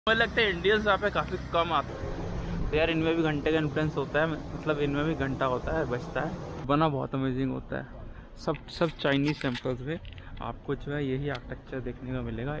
मुझे लगता है इंडियंस यहाँ पे काफ़ी कम आते हैं, तो यार इनमें भी घंटे का इन्फ्लुएंस होता है, मतलब इनमें भी घंटा होता है, बजता है, बना बहुत अमेजिंग होता है। सब चाइनीज टेम्पल्स में आपको जो है यही आर्किटेक्चर देखने को मिलेगा।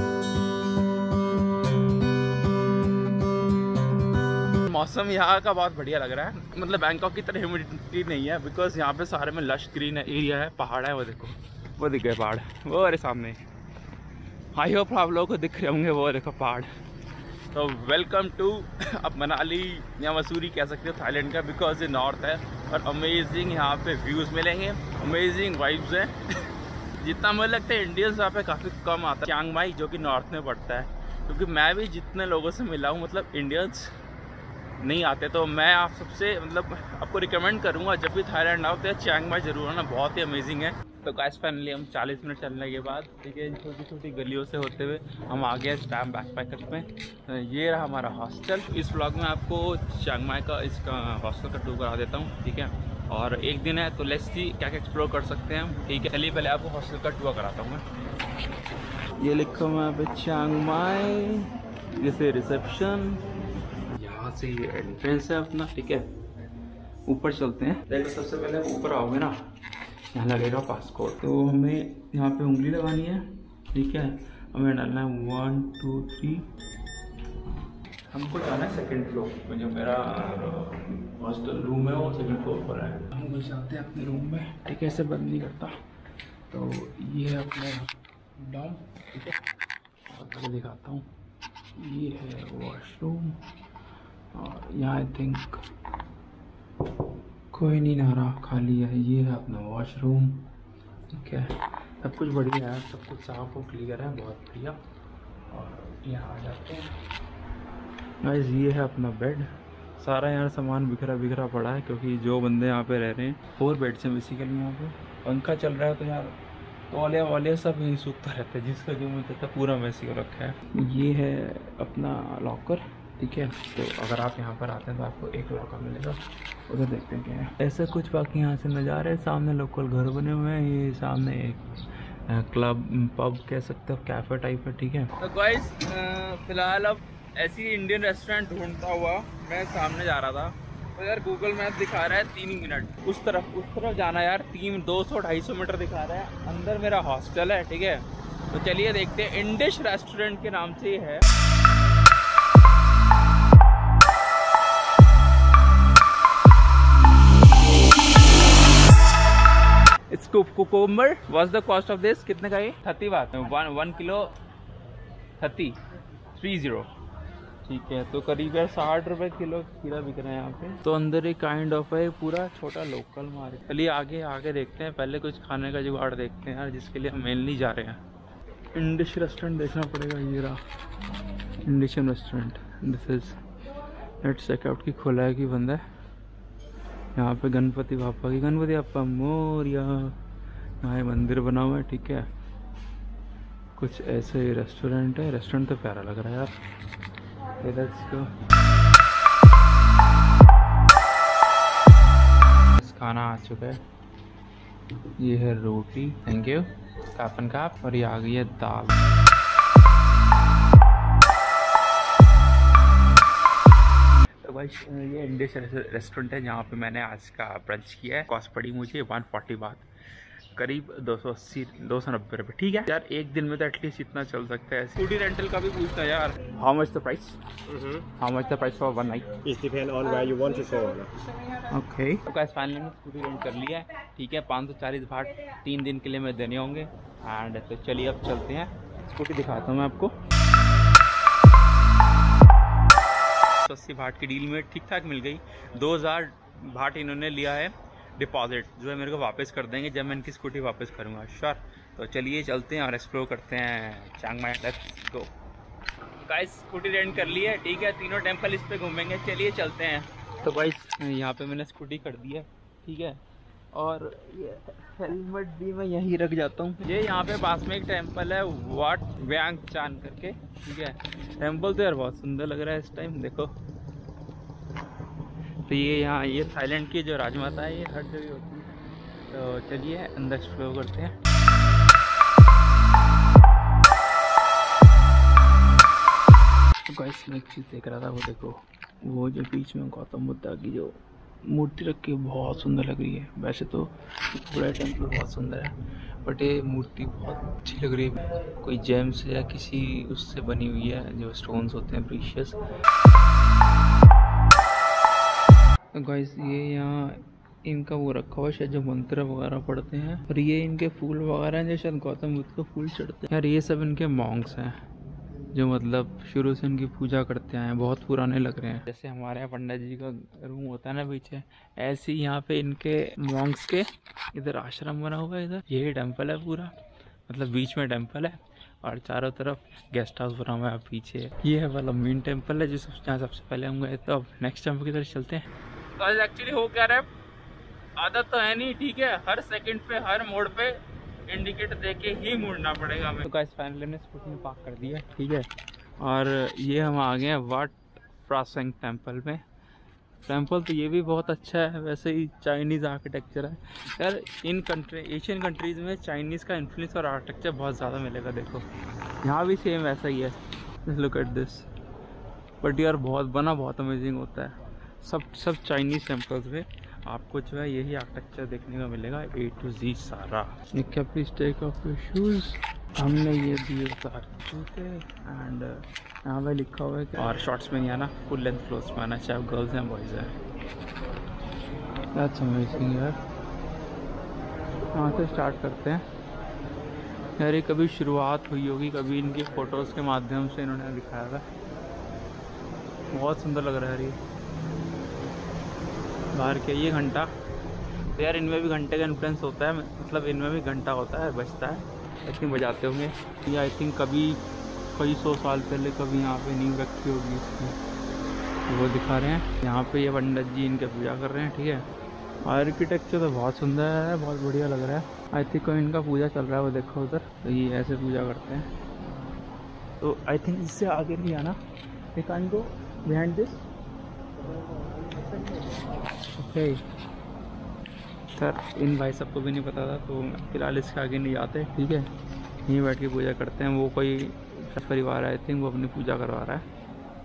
मौसम यहाँ का बहुत बढ़िया लग रहा है, मतलब बैंकॉक की तरह ह्यूमिडिटी नहीं है, बिकॉज यहाँ पे सारे में लश ग्रीन एरिया है, पहाड़ है, वो देखो वो दिख गए पहाड़, वो अरे सामने। आई होप आप लोगों को दिख रहे होंगे, वो देखो पहाड़। तो वेलकम टू अब मनाली या मसूरी कह सकते हो थाईलैंड का, बिकॉज ये नॉर्थ है और अमेजिंग यहाँ पे व्यूज़ मिलेंगे, अमेजिंग वाइब्स हैं। जितना मुझे लगता है इंडियंस यहाँ पे काफ़ी कम आता है। चियांग माई जो कि नॉर्थ में पड़ता है, क्योंकि मैं भी जितने लोगों से मिला हूँ मतलब इंडियंस नहीं आते, तो मैं आप सबसे मतलब आपको रिकमेंड करूँगा जब भी थाईलैंड आओ तो चियांग माई जरूर आना, बहुत ही अमेजिंग है। तो गाइस फाइनली हम 40 मिनट चलने के बाद, ठीक है, छोटी छोटी गलियों से होते हुए हम आ गए स्टैम्प बैकपैकर्स में। ये रहा हमारा हॉस्टल। इस व्लॉग में आपको चियांग माई का इसका हॉस्टल का टूर करा देता हूँ, ठीक है, और एक दिन है तो लेट्स सी क्या क्या एक्सप्लोर कर सकते हैं हम, ठीक है। चलिए पहले आपको हॉस्टल का टूर कराता हूँ मैं। ये लिखा हुआ है पे चियांग माई, जैसे रिसेप्शन, यहाँ से ये एंट्रेंस है अपना, ठीक है। ऊपर चलते हैं, देखो सबसे पहले ऊपर आओगे ना, यहाँ लगेगा पासपोर्ट, तो हमें यहाँ पे उंगली लगानी है, ठीक है। हमें डालना है 1 2 3। हमको जाना है सेकंड फ्लोर में, जो मेरा हॉस्टल रूम है वो सेकंड फ्लोर पर है। हम घुस जाते हैं अपने रूम में, ठीक है, ऐसे बंद नहीं करता। तो ये है अपना डॉम, ठीक है, और मैं दिखाता हूँ। ये है वॉशरूम, और यहाँ आई थिंक कोई नहीं नहा रहा, खाली है। ये है अपना वॉशरूम, ठीक है, सब कुछ बढ़िया है, सब कुछ साफ और क्लियर है, बहुत बढ़िया। और यहाँ आ जाते हैं गाइस, ये है अपना बेड। सारा यहाँ सामान बिखरा बिखरा पड़ा है, क्योंकि जो बंदे यहाँ पे रह रहे हैं 4 बेड्स हैं बेसिकली। यहाँ पे पंखा चल रहा है, तो यार तौलिया वाले सब यहीं सूखता रहता है, जिसका जो मुझे था पूरा वैसे ही रखा है। ये है अपना लॉकर, ठीक है। तो अगर आप यहाँ पर आते हैं तो आपको एक लॉकर मिलेगा, उधर देखते हैं क्या है। ऐसा कुछ बाकी यहाँ से नज़ारे, सामने लोकल घर बने हुए हैं, ये सामने एक क्लब पब कह सकते हो, कैफ़े टाइप है, ठीक है। तो गाइस फिलहाल अब ऐसी इंडियन रेस्टोरेंट ढूंढता हुआ मैं सामने जा रहा था, तो यार गूगल मैप दिखा रहा है 3 मिनट उस तरफ जाना, यार 200-250 मीटर दिखा रहा है। अंदर मेरा हॉस्टल है, ठीक है। तो चलिए देखते हैं, इंडिश रेस्टोरेंट के नाम से ही है। Cucumber was the cost of this? कितने का ये? 30 बात, 1 किलो 30, ठीक है। तो करीब यार 60 रुपए किलो खीरा बिक रहा है यहाँ पे। तो अंदर एक काइंड ऑफ है पूरा छोटा लोकल मार्केट। चलिए आगे देखते हैं, पहले कुछ खाने का जुगाड़ देखते हैं यार, जिसके लिए हम मेनली जा रहे हैं। इंडिश रेस्टोरेंट देखना पड़ेगा, ये रहा Indian restaurant. This is let's check out की खुला है कि बंद है। यहाँ पे गणपति बापा मोरिया, यहाँ मंदिर बना हुआ है, ठीक है। कुछ ऐसे ही रेस्टोरेंट है, रेस्टोरेंट तो प्यारा लग रहा है यार। Let's go. खाना आ चुका है, ये है रोटी, थैंक यू, कापन काप, और ये आ गई है दाल। ये इंडिश रेस्टोरेंट है जहाँ पे मैंने आज का ब्रंच किया है। कॉस्ट पड़ी मुझे 140 बात, करीब 290 रुपये, ठीक है यार। एक दिन में तो एटलीस्ट इतना चल सकता है। स्कूटी रेंटल का भी पूछना है यार, how much the price? How much the price for 1 night? It depends on where you want to go. Okay, तो गाइस फाइनली मैंने स्कूटी रेंट कर लिया है, ठीक है। 540 बात 3 दिन के लिए मैं देने होंगे। एंड तो चलिए अब चलते हैं, स्कूटी दिखाता हूँ मैं आपको। 80 भाट की डील में ठीक ठाक मिल गई। 2000 भाट इन्होंने लिया है डिपॉजिट, जो है मेरे को वापस कर देंगे जब मैं इनकी स्कूटी वापस करूँगा, श्योर। तो चलिए चलते हैं और एक्सप्लोर करते हैं Chiang Mai, let's go. Guys scooty rent कर ली है, ठीक है, तीनों टेम्पल इस पे घूमेंगे, चलिए चलते हैं। तो गाइस यहाँ पे मैंने स्कूटी कर दी है, ठीक है, और ये हेलमेट भी मैं यहीं रख जाता हूँ। ये यहाँ पे पास में एक टेम्पल है, वाट व्यांग चान करके, ठीक है। टेम्पल तो यार बहुत सुंदर लग रहा है इस टाइम, देखो। तो ये यहाँ ये थाईलैंड की जो राजमाता है, ये हर जगह होती है। तो चलिए अंदर एक्सप्लोर करते हैं। तो गाइस मैं एक चीज़ देख रहा था, वो देखो वो जो बीच में गौतम बुद्धा की जो मूर्ति रखी है बहुत सुंदर लग रही है। वैसे तो पूरा टेम्पल बहुत सुंदर है, बट ये मूर्ति बहुत अच्छी लग रही है। कोई जेम्स या किसी उससे बनी हुई है, जो स्टोन्स होते हैं प्रीशियस। तो गाइस ये यहाँ इनका वो रखा हुआ है शायद, जो मंत्र वगैरह पढ़ते हैं, और ये इनके फूल वगैरह हैं जो शायद गौतम बुद्ध को फूल चढ़ते हैं। यार ये सब इनके मॉन्क्स हैं जो मतलब शुरू से इनकी पूजा करते आए हैं, बहुत पुराने लग रहे हैं। जैसे हमारे यहाँ पंडित जी का रूम होता है ना पीछे, ऐसे ही यहाँ पे इनके मॉन्क्स के इधर आश्रम बना हुआ है। इधर यही टेम्पल है पूरा, मतलब बीच में टेम्पल है और चारों तरफ गेस्ट हाउस बना हुआ है पीछे। ये है वाला मेन टेम्पल है जिस जहाँ सबसे पहले हम गए। तो अब नेक्स्ट टेम्पल की तरफ चलते हैं। तो एक्चुअली हो क्या रहा है, आदत तो है नहीं, ठीक है, हर सेकंड पे हर मोड़ पे इंडिकेटर देके ही मुड़ना पड़ेगा हमें। तो गाइस फाइनली ने स्कूटी में पार्क कर दिया, ठीक है, और ये हम आ गए हैं वाट फ्रासेंग टेम्पल में। टेम्पल तो ये भी बहुत अच्छा है, वैसे ही चाइनीज़ आर्किटेक्चर है यार। इन कंट्री एशियन कंट्रीज़ में चाइनीज़ का इन्फ्लुएंस और आर्किटेक्चर बहुत ज़्यादा मिलेगा। देखो यहाँ भी सेम वैसा ही है, लुक एट दिस। बट यार बहुत अमेजिंग होता है। सब चाइनीज़ टेम्पल्स में आपको जो है यही आर्किटेक्चर देखने को मिलेगा, A to Z सारा। क्या please take off your shoes. हमने ये दिए उतार जूते एंड यहाँ पे लिखा हुआ है कि और शॉर्ट्स में नहीं आना, फुल लेंथ क्लोथ्स में आना, चाहे गर्ल्स हैं बॉयज़ हैं। दैट्स अमेजिंग यार। यहाँ से स्टार्ट करते हैं यार। ये कभी शुरुआत हुई होगी, कभी इनकी फ़ोटोज़ के माध्यम से इन्होंने दिखाया था। बहुत सुंदर लग रहा है ये बाहर के। ये घंटा तो यार इनमें भी घंटे का इन्फ्लुएंस होता है, मतलब इनमें भी घंटा होता है, बजता है, लेकिन बजाते होंगे। ये आई थिंक कभी कई 100 साल पहले कभी यहाँ पे नींव रखी होगी इसकी, तो वो दिखा रहे हैं। यहाँ पे ये पंडित जी इनके पूजा कर रहे हैं, ठीक है। आर्किटेक्चर तो बहुत सुंदर है, बहुत बढ़िया लग रहा है। आई थिंक कोई इनका पूजा चल रहा है, वो देखो उधर, तो ये ऐसे पूजा करते हैं। तो आई थिंक इससे आगे नहीं आना, we can go behind this. Okay sir, इन भाई सबको भी नहीं पता था, तो फिलहाल इसके आगे नहीं जाते, ठीक है। यहीं बैठ के पूजा करते हैं। वो कोई परिवार है आई थिंक, वो अपनी पूजा करवा रहा है।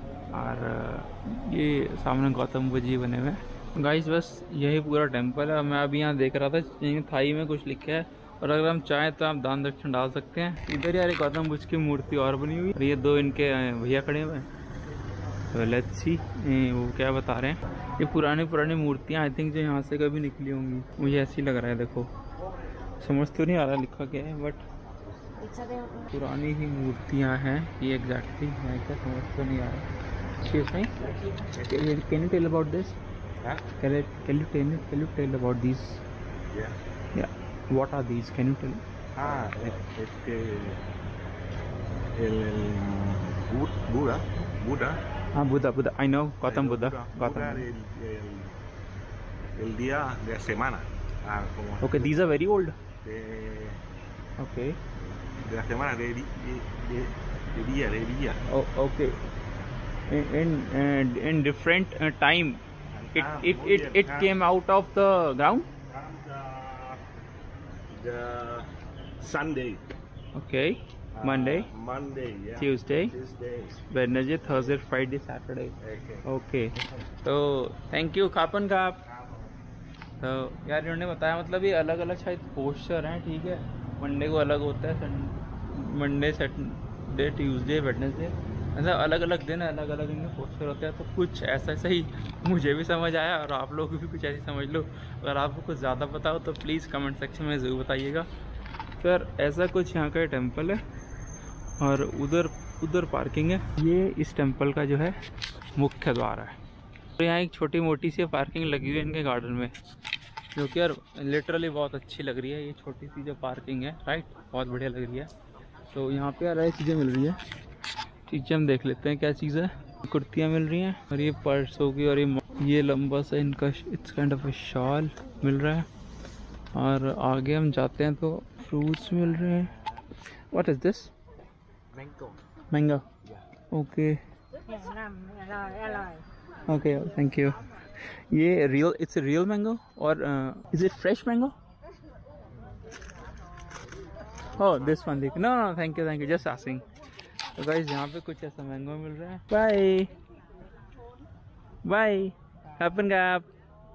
और ये सामने गौतम बुद्ध जी बने हुए हैं। गाइस बस यही पूरा टेम्पल है। मैं अभी यहाँ देख रहा था, थाई में कुछ लिखा है, और अगर हम चाहें तो आप दान दक्षिण डाल सकते हैं। इधर यार गौतम बुद्ध की मूर्ति और बनी हुई है, ये दो इनके भैया खड़े हुए हैं। तो लेट्स सी वो क्या बता रहे हैं। ये पुरानी मूर्तियाँ आई थिंक जो यहाँ से कभी निकली होंगी, मुझे ऐसी लग रहा है। देखो समझ तो नहीं आ रहा लिखा क्या है, बट पुरानी ही मूर्तियाँ हैं ये एग्जैक्टली। मैं क्या समझ तो नहीं आ रहा। Can you tell about this? Can you tell about these? Yeah. What are these? Can you tell? Buddha. Buddha. I know. Gautam Buddha. El día de semana. Okay, these are very old. Okay. De la semana, de día. Oh, okay. In different time, it came out of the ground. The Sunday. Okay. Monday, yeah. Tuesday, Wednesday, Thursday, Friday, Saturday. Okay. तो thank you खापन का आप। तो यार इन्होंने बताया, मतलब ये अलग अलग शायद पोस्चर हैं, ठीक है। मंडे को अलग होता है, मंडे, सैटरडे, ट्यूसडे, वेडनेसडे, मतलब अलग अलग दिन अलग अलग इनके पोस्चर होते हैं। तो कुछ ऐसा ही मुझे भी समझ आया, और आप लोग भी कुछ ऐसे समझ लो। अगर आपको कुछ ज़्यादा पता हो तो प्लीज़ कमेंट सेक्शन में ज़रूर बताइएगा। फिर ऐसा कुछ यहाँ का टेम्पल है, और उधर पार्किंग है। ये इस टेम्पल का जो है मुख्य द्वार है। तो यहाँ एक छोटी मोटी सी पार्किंग लगी हुई है इनके गार्डन में, जो कि यार लिटरली बहुत अच्छी लग रही है। ये छोटी सी जो पार्किंग है, राइट, बहुत बढ़िया लग रही है। तो यहाँ पे यार चीज़ें मिल रही है, चीज़ें हम देख लेते हैं क्या चीज़ है। कुर्तियाँ मिल रही हैं, और ये पर्स होगी, और ये लंबा सा इनका it's kind of a shawl मिल रहा है। और आगे हम जाते हैं तो फ्रूट्स मिल रहे हैं। What is this? Mango. Okay okay, thank you. ये रियल, इट्स रियल मैंगो, और is it fresh mango? Oh this one, no no, thank you, just asking. तो गाइस यहाँ पे कुछ ऐसा मैंगो मिल रहा है। बाय बाय अपन का आप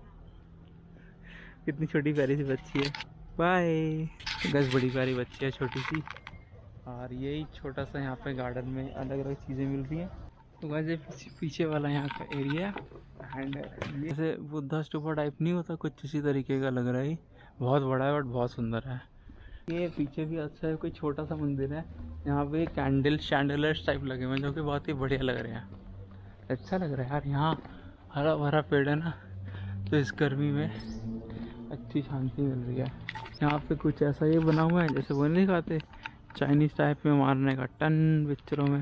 कितनी छोटी प्यारी सी बच्ची है। बाय गाइस बड़ी प्यारी बच्ची है छोटी सी। और यही छोटा सा यहाँ पे गार्डन में अलग अलग चीज़ें मिल रही हैं। तो गाइस ये पीछे वाला यहाँ का एरिया एंड जैसे बुद्धा स्टूपा टाइप नहीं होता, कुछ इसी तरीके का लग रहा है। बहुत बड़ा है बट बहुत सुंदर है। ये पीछे भी अच्छा है, कोई छोटा सा मंदिर है। यहाँ पे कैंडल शैंडलर्स टाइप लगे हुए हैं जो कि बहुत ही बढ़िया लग रहे हैं। अच्छा लग रहा है यार, यहाँ हरा भरा पेड़ है ना, तो इस गर्मी में अच्छी शांति मिल रही है। यहाँ पे कुछ ऐसा ये बना हुआ है जैसे वो नहीं दिखाते चाइनीज टाइप में मारने का टन पिक्चरों में,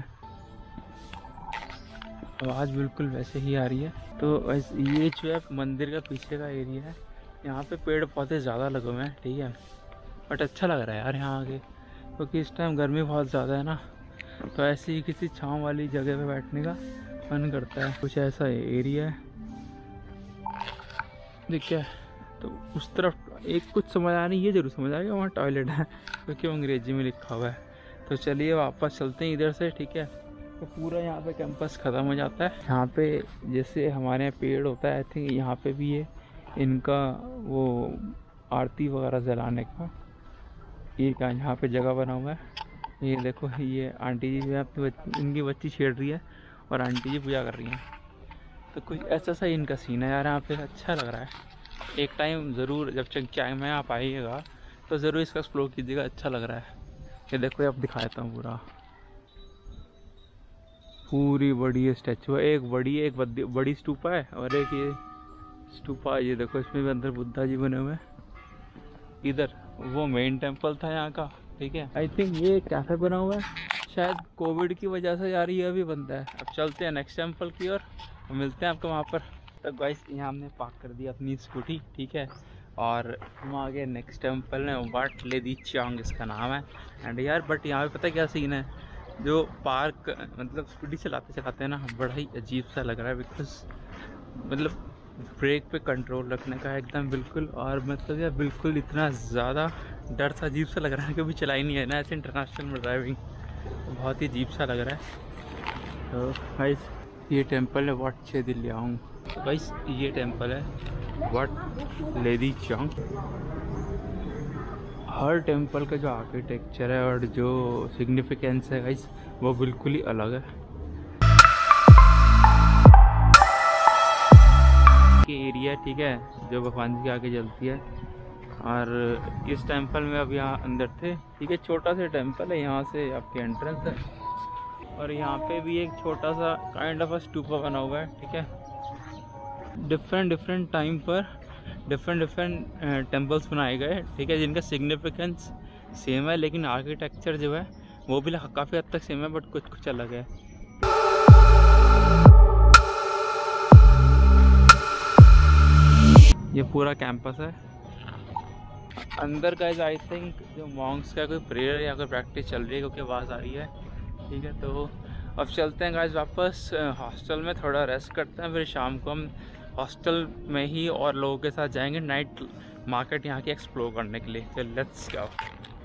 आवाज़ बिल्कुल वैसे ही आ रही है। तो ये जो है मंदिर का पीछे का एरिया है। यहाँ पे पेड़ पौधे ज़्यादा लगे हुए हैं, ठीक है, बट अच्छा लग रहा है यार यहाँ आके, क्योंकि इस टाइम गर्मी बहुत ज़्यादा है ना, तो ऐसे ही किसी छाँव वाली जगह पे बैठने का मन करता है। कुछ ऐसा एरिया है देखिए। तो उस तरफ एक कुछ समझ आ नहीं, ये जरूर समझ आ गया वहाँ टॉयलेट है, क्योंकि अंग्रेजी में लिखा हुआ है। तो चलिए वापस चलते हैं इधर से, ठीक है। तो पूरा यहाँ पे कैंपस ख़त्म हो जाता है। यहाँ पे जैसे हमारे यहाँ पेड़ होता है, आई थिंक यहाँ पे भी ये इनका वो आरती वगैरह जलाने का ये का यहाँ पे जगह बना हुआ है। ये देखो ये आंटी जी जो इनकी बच्ची छेड़ रही है और आंटी जी पूजा कर रही हैं। तो कुछ ऐसा सा इनका सीन है यार यहाँ पे, अच्छा लग रहा है। एक टाइम ज़रूर जब चंगचांग में आप आइएगा तो ज़रूर इसका एक्सप्लोर कीजिएगा, अच्छा लग रहा है। ये देखो ये अब दिखाता हूँ पूरी बड़ी स्टैचू है। एक बड़ी स्तूपा है और एक ये स्तूपा, ये देखो इसमें भी अंदर बुद्धा जी बने हुए हैं। इधर वो मेन टेम्पल था यहाँ का, ठीक है। आई थिंक ये कैफे बना हुआ है, शायद कोविड की वजह से यार ये अभी बनता है। अब चलते हैं नेक्स्ट टेम्पल की ओर, मिलते हैं आपको वहाँ पर। तो गाइस यहाँ हमने पार्क कर दिया अपनी स्कूटी, ठीक है, और हम आ गए नेक्स्ट टेम्पल में, वाट लेदी चांग इसका नाम है। एंड यार बट यहाँ पे पता क्या सीन है, जो पार्क मतलब स्कूटी चलाते चलाते है ना, बड़ा ही अजीब सा लग रहा है, बिकॉज मतलब ब्रेक पे कंट्रोल रखने का एकदम बिल्कुल, और मतलब यार बिल्कुल इतना ज़्यादा डर सा अजीब सा लग रहा है, कभी चलाई नहीं है ना ऐसे इंटरनेशनल में ड्राइविंग, बहुत ही अजीब सा लग रहा है। तो गाइस ये टेम्पल है वाट छे दिल्ली आऊँ। तो गाइस ये टेम्पल है वाट लेदी चांग। हर टेम्पल का जो आर्किटेक्चर है और जो सिग्निफिकेंस है गाइस वो बिल्कुल ही अलग है। ये एरिया ठीक है जो भगवान जी के आगे जलती है, और इस टेम्पल में अब यहाँ अंदर थे, ठीक है, छोटा सा टेम्पल है, यहाँ से आपकी एंट्रेंस है। और यहाँ पे भी एक छोटा सा काइंड ऑफ स्तूपा बना हुआ है, ठीक है। डिफरेंट टाइम पर डिफरेंट टेम्पल्स बनाए गए, ठीक है, जिनका सिग्निफिकेंस सेम है, लेकिन आर्किटेक्चर जो है वो भी काफ़ी हद तक सेम है, बट कुछ कुछ अलग है। ये पूरा कैंपस है। अंदर गाइस आई थिंक जो मॉन्क्स का कोई प्रेयर या कोई प्रैक्टिस चल रही है, क्योंकि आवाज़ आ रही है, ठीक है। तो अब चलते हैं गाइस वापस हॉस्टल में, थोड़ा रेस्ट करते हैं, फिर शाम को हम हॉस्टल में ही और लोगों के साथ जाएंगे नाइट मार्केट यहाँ की एक्सप्लोर करने के लिए। तो लेट्स गो।